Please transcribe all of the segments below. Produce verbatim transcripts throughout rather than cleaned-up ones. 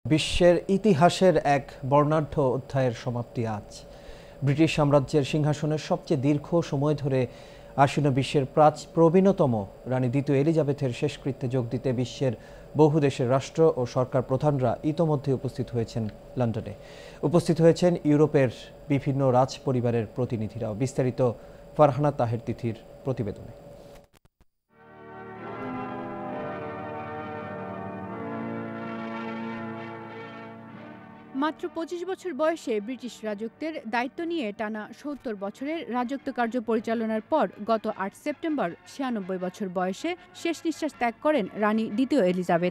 বিশ্বের ইতিহাসের এক বর্ণাঢ্য অধ্যায়ের সমাপ্তি আজ। ব্রিটিশ সাম্রাজ্যের সিংহাসনের সবচেয়ে দীর্ঘ সময় ধরে আসীন বিশ্বের প্রাচ প্রবীণতম রানী দ্বিতীয় এলিজাবেথের শেষকৃত্যে যোগ দিতে বিশ্বের বহু দেশের রাষ্ট্র ও সরকার প্রধানরা ইতোমধ্যে উপস্থিত হয়েছেন লন্ডনে। উপস্থিত হয়েছেন ইউরোপের বিভিন্ন রাজ পরিবারের প্রতিনিধিরাও। বিস্তারিত ফারহানা তাহের তিথির প্রতিবেদনে। মাত্র পঁচিশ বছর বয়সে ব্রিটিশ রাজত্বের দায়িত্ব নিয়ে টানা সত্তর বছরের রাজত্ব কার্য পরিচালনার পর গত আট সেপ্টেম্বর ছিয়ানব্বই বছর বয়সে শেষ নিঃশ্বাস ত্যাগ করেন রানী দ্বিতীয় এলিজাবেথ।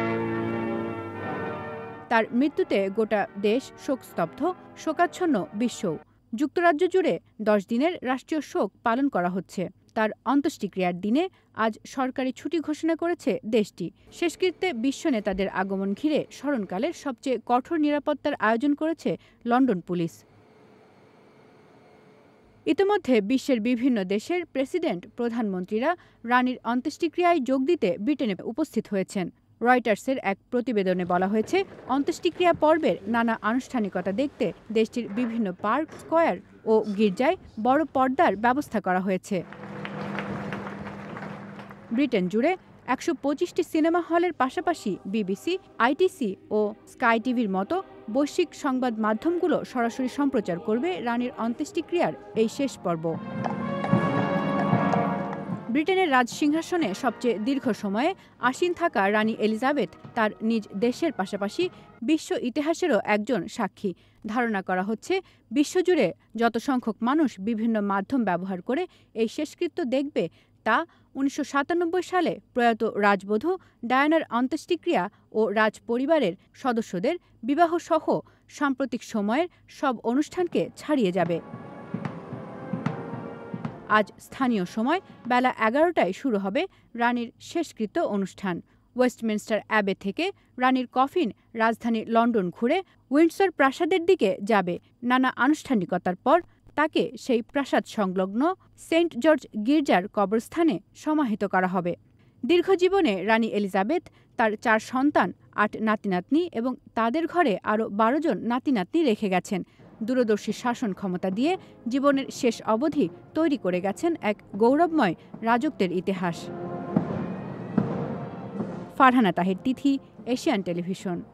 তার মৃত্যুতে গোটা দেশ শোকস্তব্ধ, শোকাচ্ছন্ন বিশ্বও। যুক্তরাজ্য জুড়ে দশ দিনের রাষ্ট্রীয় শোক পালন করা হচ্ছে। তার অন্ত্যেষ্টিক্রিয়ার দিনে আজ সরকারি ছুটি ঘোষণা করেছে দেশটি। শেষকৃত্যে বিশ্ব নেতাদের আগমন ঘিরে স্মরণকালের সবচেয়ে কঠোর নিরাপত্তার আয়োজন করেছে লন্ডন পুলিশ। ইতিমধ্যে বিশ্বের বিভিন্ন দেশের প্রেসিডেন্ট, প্রধানমন্ত্রীরা রানীর অন্ত্যেষ্টিক্রিয়ায় যোগ দিতে ব্রিটেনে উপস্থিত হয়েছেন। রয়টার্সের এক প্রতিবেদনে বলা হয়েছে, অন্ত্যেষ্টিক্রিয়া পর্বের নানা আনুষ্ঠানিকতা দেখতে দেশটির বিভিন্ন পার্ক, স্কয়ার ও গির্জায় বড় পর্দার ব্যবস্থা করা হয়েছে। ব্রিটেন জুড়ে একশো পঁচিশটি সিনেমা হলের পাশাপাশি বিবিসি, আইটিসি ও স্কাই টিভির মতো বৈশ্বিক সংবাদ মাধ্যমগুলো সরাসরি সম্প্রচার করবে রানীর অন্ত্যেষ্টিক্রিয়ার এই শেষ পর্ব। ব্রিটেনের রাজসিংহাসনে সবচেয়ে দীর্ঘ সময়ে আসীন থাকা রানী এলিজাবেথ তার নিজ দেশের পাশাপাশি বিশ্ব ইতিহাসেরও একজন সাক্ষী। ধারণা করা হচ্ছে, বিশ্বজুড়ে যত সংখ্যক মানুষ বিভিন্ন মাধ্যম ব্যবহার করে এই শেষকৃত্য দেখবে, তা উনিশশো সাতানব্বই সালে প্রয়াত রাজবধূ ডায়ানার অন্ত্যেষ্টিক্রিয়া ও রাজ পরিবারের সদস্যদের বিবাহসহ সাম্প্রতিক সময়ের সব অনুষ্ঠানকে ছাড়িয়ে যাবে। আজ স্থানীয় সময় বেলা এগারোটায় শুরু হবে রানীর শেষকৃত্য অনুষ্ঠান। ওয়েস্টমিনস্টার অ্যাবে থেকে রানীর কফিন রাজধানী লন্ডন ঘুরে উইন্ডসর প্রাসাদের দিকে যাবে। নানা আনুষ্ঠানিকতার পর তাকে সেই প্রাসাদ সংলগ্ন সেন্ট জর্জ গির্জার কবরস্থানে সমাহিত করা হবে। দীর্ঘজীবনে রানী এলিজাবেথ তার চার সন্তান, আট নাতিনাতনি এবং তাদের ঘরে আরও বারো জন নাতিনাতনি রেখে গেছেন। দূরদর্শী শাসন ক্ষমতা দিয়ে জীবনের শেষ অবধি তৈরি করে গেছেন এক গৌরবময় রাজত্বের ইতিহাস। Farhana Taher Tithi, Asian television.